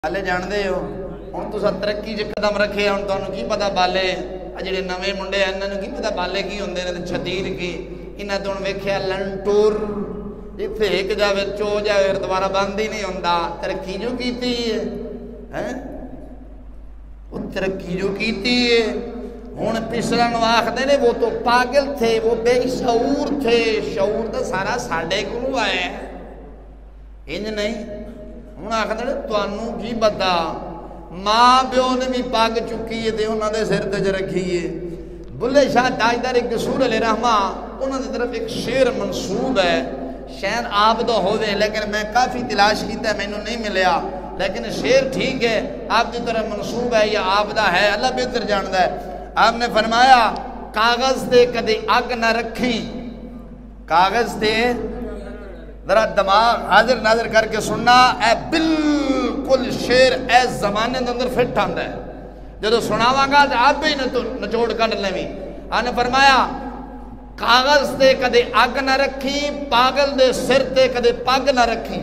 बाले जानते हो हुण तुसां तरक्की च कदम रखे हुण तुहानूं की पता बाले जिहड़े नवे मुंडे इन्हां की पता बाले की हुंदे ने ते छतीर की इन्हां तो हुण वेखिया लंटूर जिथे एक जावे चो जावे दोबारा बंद ही नहीं हुंदा। तरक्की जो कीती है वो तरक्की जो कीती है। हुण पिछला नूं आखदे ने वो तो पागल थे, वो बेशऊर थे। शऊर तो सारा साडे कोलों आया है, इंज नहीं। हुण आखदे ने तुहानूं की पता, मां प्यो ने भी पग चुकी है ते उन्हां दे सिर ते रखी है। बुल्ले शाह ताजदार कसूर अल रहमा उन्हां दी तरफ एक शेर मंसूब है, शायद आप तो होवे लेकिन मैं काफ़ी तलाश किया मैनू नहीं मिलया, लेकिन शेर ठीक है आप की तरफ मंसूब है या आप दा है, अल्लाह बेहतर जानता है। आपने फरमाया कागज़ ते कदे अग ना रखी। कागज़ ते जरा दिमाग हाजिर नाजिर करके सुनना, ए बिल्कुल शेर ए जमाने के अंदर फिट आंदा है। जो सुनावांगा तो आप भी नचोड़ कढ़ लेवी। आने फरमाया कागज़ ते कदे अग ना रखी, पागल दे सिर ते कदे पग ना रखी।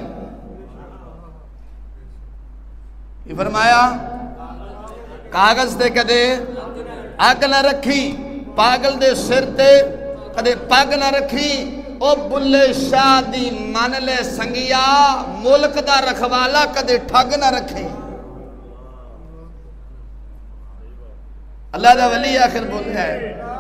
ये फरमाया कागज़ ते कदे अग ना रखी, पागल दे सिर ते कदे पग ना रखी। ओ बुल्ले शाह दी मन ले संगिया, मुल्क दा रखवाला कदे ठग ना रखे। अल्लाह दा वली आखिर बोले है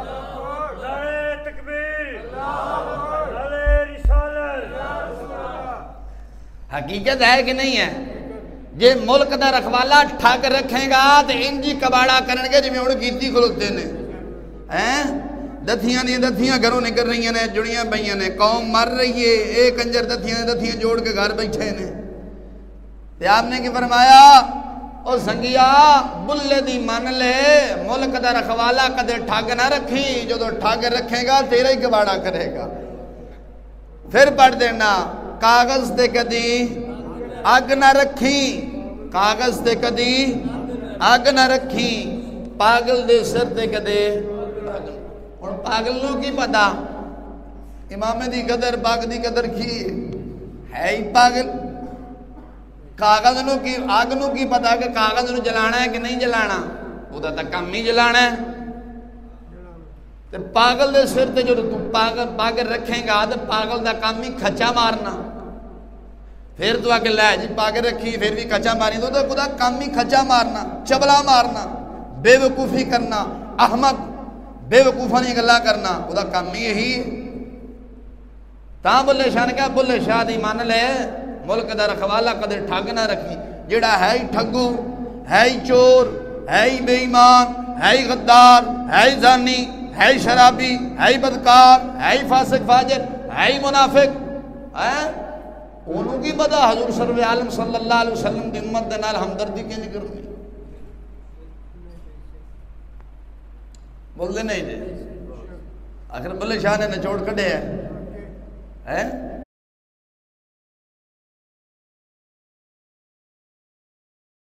हकीकत है कि नहीं है। जे मुल्क दा रखवाला ठग रखेगा तो इंजी कबाड़ा करनगे जिवें हुण कीती खलोते ने हैं। दथियां दी दथियां घरों निकल रही ने, जुड़ियां पईयां ने, कौम मर रही है, ये कंजर दथियां जोड़ के घर बैठे ने। ते आपने की फरमाया ओ संगिया बुल्ले दी मन ले, मुल्क दा रखवाला कदे ठग ना रखी। जो ठग रखेगा तेरा ही कबाड़ा करेगा। फिर पढ़ देना कागज़ ते कदी अग ना रखी, कागज़ ते कदी अग ना रखी, पागल दे सिर ते कदे। और पागल नूं की पता इमामे दी कदर पग दी कदर की है ही पागल। कागज़ नूं की अग नूं की पता कि कागज़ नूं जलाना है कि नहीं जलाना, उहदा तां काम ही जलाना है। ते पागल दे सिर ते जो तू पग रखेगा तो पागल दा काम ही खचा मारना। फिर तू आके लै जी पग रखी फिर भी खचा मारी तो खुदा काम ही खचा मारना, चबला मारना, बेवकूफ़ी करना, अहमक बेवकूफा दी गल्लां करना, उहदा काम ही यही है। तां बुल्ले शाह ने कहा बुल्ले शाह दी मन ले, मुल्क दा रखवाला कदे ठग ना रखी। जिहड़ा है ही ठगू, है ही चोर, है ही बेईमान, है ही गद्दार, है ही जानी, है ही शराबी, है ही बदकार, है ही फासिक फाजिर, है ही मुनाफिक है, उन्होंने की पता हजूर सरवे आलम सल्लल्लाहु अलैहि वसल्लम दी उम्मत दे नाल हमदर्दी किंज करनी। बोलते नहीं जी आखिर बुल्ले शाह ने निचोड़ कढ़े है।